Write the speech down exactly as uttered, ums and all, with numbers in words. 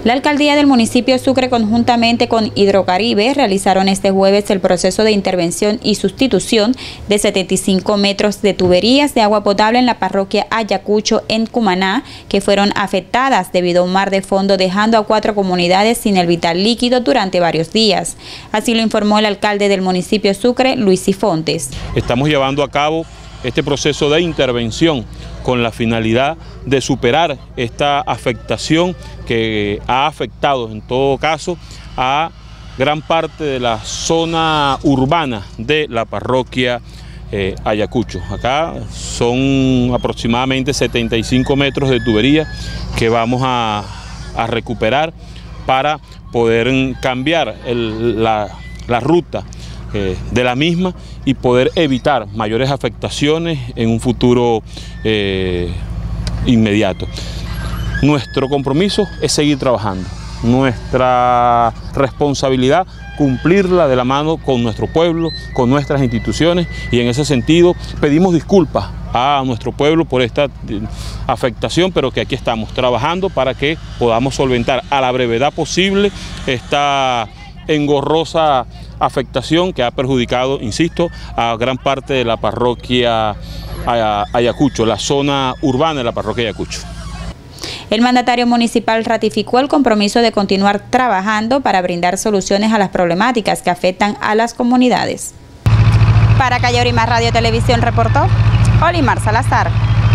La alcaldía del municipio Sucre, conjuntamente con Hidrocaribe, realizaron este jueves el proceso de intervención y sustitución de setenta y cinco metros de tuberías de agua potable en la parroquia Ayacucho, en Cumaná, que fueron afectadas debido a un mar de fondo, dejando a cuatro comunidades sin el vital líquido durante varios días. Así lo informó el alcalde del municipio Sucre, Luis Sifontes. Estamos llevando a cabo este proceso de intervención con la finalidad de superar esta afectación que ha afectado en todo caso a gran parte de la zona urbana de la parroquia eh, Ayacucho. Acá son aproximadamente setenta y cinco metros de tubería que vamos a, a recuperar para poder cambiar el, la, la ruta Eh, de la misma y poder evitar mayores afectaciones en un futuro eh, inmediato. Nuestro compromiso es seguir trabajando, nuestra responsabilidad cumplirla de la mano con nuestro pueblo, con nuestras instituciones, y en ese sentido pedimos disculpas a nuestro pueblo por esta afectación, pero que aquí estamos trabajando para que podamos solventar a la brevedad posible esta engorrosa afectación que ha perjudicado, insisto, a gran parte de la parroquia Ayacucho, la zona urbana de la parroquia Ayacucho. El mandatario municipal ratificó el compromiso de continuar trabajando para brindar soluciones a las problemáticas que afectan a las comunidades. Para Calle Orimar Radio Televisión reportó Olimar Salazar.